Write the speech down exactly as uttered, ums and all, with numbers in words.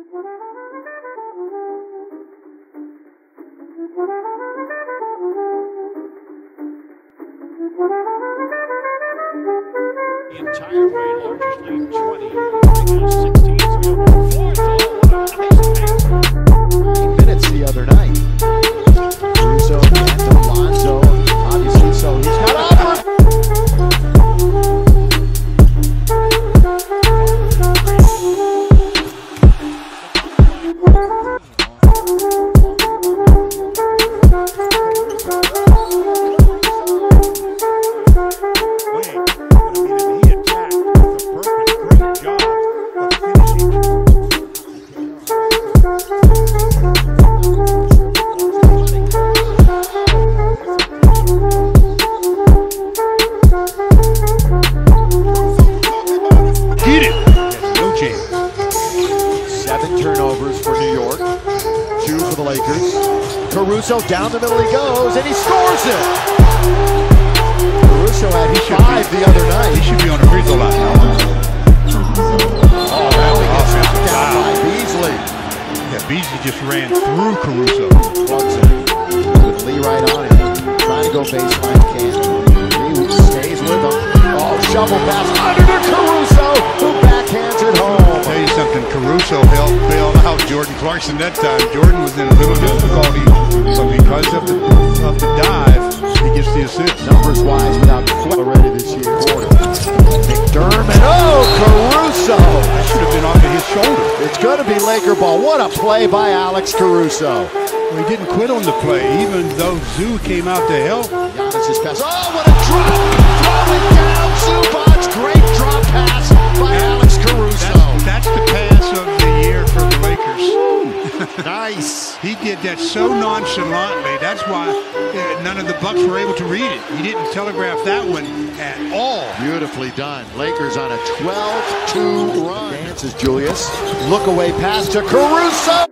The entire way, largest lead twenty, sixteen, so fourth. Oh, what a nice pace. Minutes the other night. Caruso and Alonzo, obviously, so he's got upper. Seven turnovers for New York, two for the Lakers. Caruso down the middle he goes, and he scores it! Caruso had five the other night. He should be on the free throw line now. Oh, that was offensive foul by Beasley. Yeah, Beasley just ran through Caruso. Plugs it with Lee right on him. Trying to go baseline, can't. Lee stays with him. Oh, shovel pass under to Caruso, who backhands it home. I'll tell you something, Caruso helped bail out Jordan Clarkson that time. Jordan was in a little difficulty, but because of the, of the dive, he gets the assist. Numbers wise without already this year. McDermott, oh, Caruso! That should have been off of his shoulder. It's going to be Laker ball. What a play by Alex Caruso. Well, he didn't quit on the play, even though Zoo came out to help. Giannis's pass. Oh, what a drop! Throwing down Zubac. Great drop pass by Alex Caruso. That's, that's the pass of the year for the Lakers. Nice. He did that so nonchalantly. That's why uh, none of the Bucks were able to read it. He didn't telegraph that one at all. Beautifully done. Lakers on a twelve two run. Dances Julius. Look away pass to Caruso.